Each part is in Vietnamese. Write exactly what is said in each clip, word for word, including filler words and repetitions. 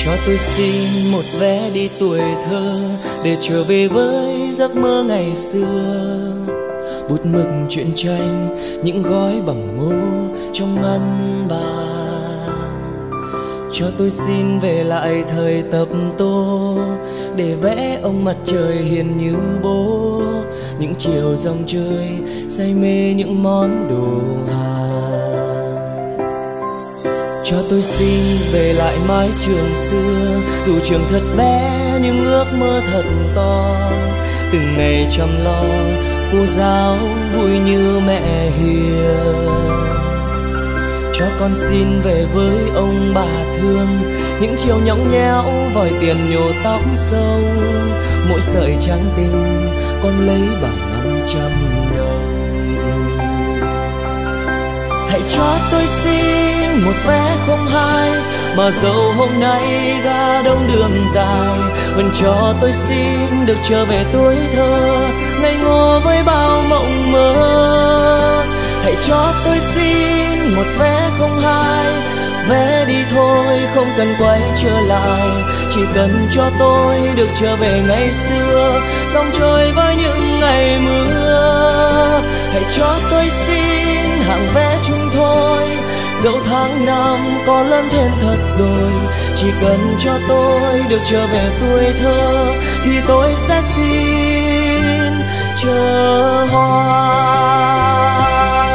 Cho tôi xin một vé đi tuổi thơ, để trở về với giấc mơ ngày xưa. Bút mực truyện tranh, những gói bằng ngô trong ngăn bàn. Cho tôi xin về lại thời tập tô, để vẽ ông mặt trời hiền như bố. Những chiều dòng chơi, say mê những món đồ Hàn. Cho tôi xin về lại mái trường xưa, dù trường thật bé nhưng ước mơ thật to. Từng ngày chăm lo, cô giáo vui như mẹ hiền. Cho con xin về với ông bà thương, những chiều nhõng nhẽo vòi tiền nhổ tóc sâu. Mỗi sợi trắng tinh con lấy bằng năm trăm đồng. Hãy cho tôi xin một vé không hai, mà dẫu hôm nay ga đông đường dài, vẫn cho tôi xin được trở về tuổi thơ, ngây ngô với bao mộng mơ. Hãy cho tôi xin một vé không hai, vé đi thôi không cần quay trở lại, chỉ cần cho tôi được trở về ngày xưa, dòng trôi với những ngày mưa. Hãy cho tôi xin hạng vé chung thôi, dẫu tháng năm có lớn thêm thật rồi, chỉ cần cho tôi được trở về tuổi thơ, thì tôi sẽ xin chờ hoài.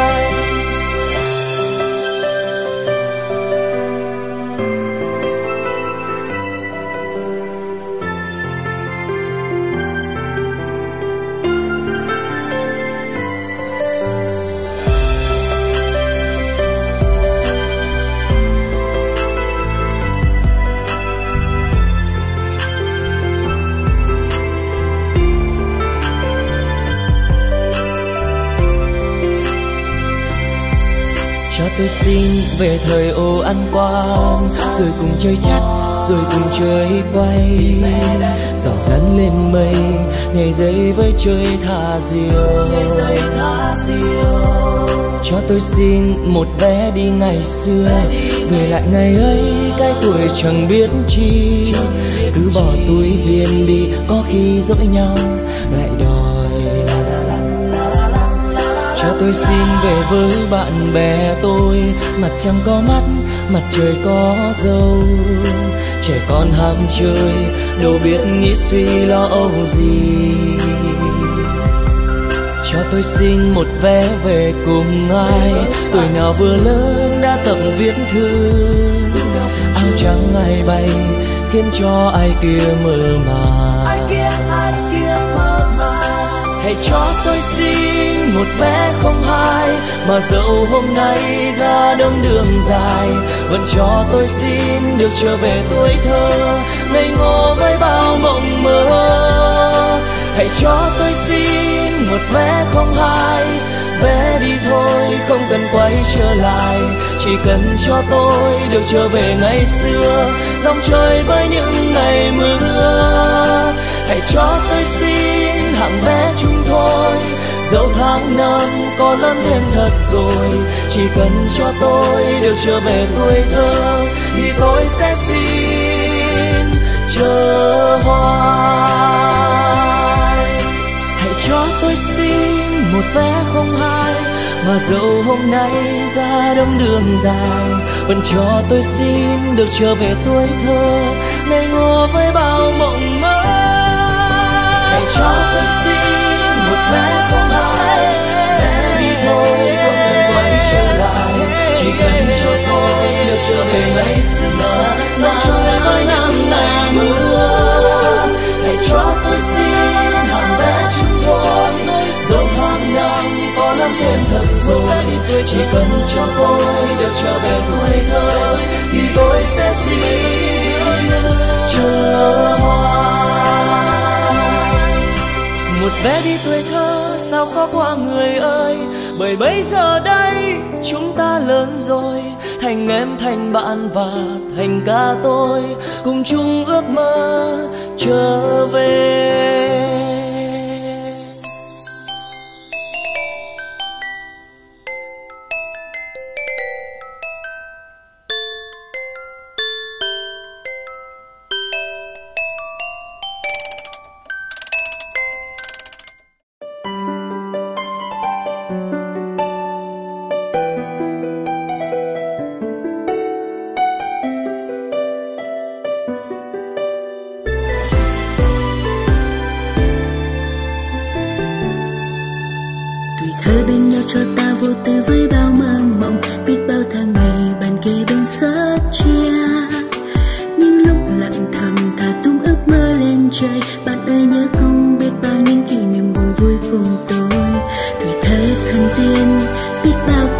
Tôi xin về thời ô ăn quan, rồi cùng chơi chắt, rồi cùng chơi quay, giỏ dẫn lên mây, nhảy dây với chơi thả diều. Cho tôi xin một vé đi ngày xưa, về lại ngày ấy cái tuổi chẳng biết chi, cứ bỏ túi viên bi có khi dỗi nhau lại đòi. Cho tôi xin về với bạn bè tôi, mặt trăng có mắt, mặt trời có dâu. Trẻ con ham chơi, đâu biết nghĩ suy lo âu gì. Cho tôi xin một vé về cùng ai, tuổi nào vừa lớn đã tập viết thư. Áo trắng ai bay, khiến cho ai kia mơ màng. Hãy cho tôi xin một vé không hai, mà dẫu hôm nay ga đông đường dài, vẫn cho tôi xin được trở về tuổi thơ, ngây ngô với bao mộng mơ. Hãy cho tôi xin một vé không hai, vé đi thôi không cần quay trở lại, chỉ cần cho tôi được trở về ngày xưa, dòng chơi với những ngày mưa. Hãy cho tôi xin hạng vé chung thôi, dẫu tháng năm có lớn thêm thật rồi, chỉ cần cho tôi được trở về tuổi thơ, thì tôi sẽ xin chờ hoài. Hãy cho tôi xin một vé không hai, mà dẫu hôm nay ga đông đường dài, vẫn cho tôi xin được trở về tuổi thơ, ngây ngô với bao mộng mơ. Hãy cho tôi xin một vé không hai, vé đi thôi không cần quay trở lại, chỉ cần cho tôi được trở về ngày xưa, dòng trôi với năm ngày mưa. Hãy cho tôi xin hạng vé chung thôi, dẫu tháng năm có lắm thêm thật rồi, chỉ cần cho tôi được trở về tuổi thơ, thì tôi sẽ xin chờ hoài. Một vé đi tuổi thơ sao khó qua người ơi, bởi bây giờ đây chúng ta lớn rồi, thành em thành bạn và thành ca tôi, cùng chung ước mơ trở về.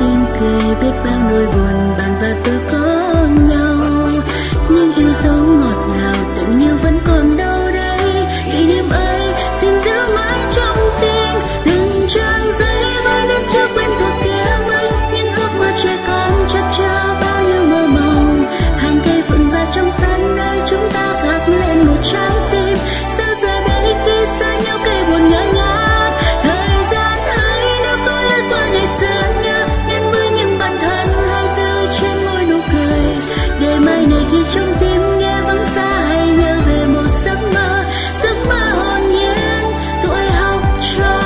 tiếng cười, biết bao nỗi buồn bạn và tôi có nhau. Nhưng yêu dấu ngọt ngào tưởng như vẫn còn đâu đây. Kỷ niệm ấy xin giữ mãi trong tim. Từng trang giấy với nét chữ quen thuộc kia vây, những ước mơ trẻ con chợt chờ bao nhiêu mơ mộng. Hàng cây phượng già trong sân nơi chúng ta khắc lên một trái tim. Sao giờ đây khi xa nhau cây buồn ngỡ ngác. Thời gian hãy nếu có lướt qua ngày xưa nhớ, nhắn với những bạn thân hay rơi trên môi nụ cười. Để mai này khi trong tim nghe vắng xa hãy nhớ về một giấc mơ, giấc mơ hồn nhiên tuổi học trò.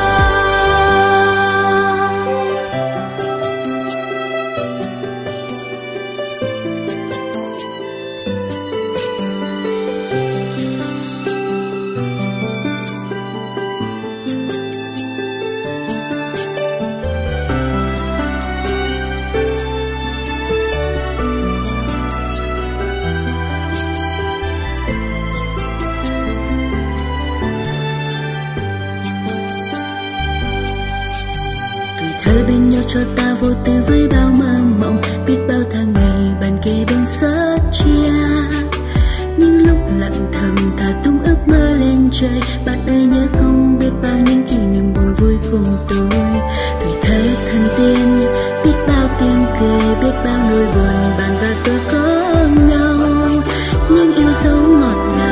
Thơ bên nhau cho ta vô tư với bao mơ mộng, biết bao tháng ngày bàn kề bên sớt chia. Những lúc lặng thầm thả tung ước mơ lên trời, bạn ơi nhớ không biết bao những kỷ niệm buồn vui cùng tôi. Tuổi thơ thân tiên, biết bao tiếng cười, biết bao nỗi buồn bạn và tôi có nhau. Nhưng yêu dấu ngọt ngào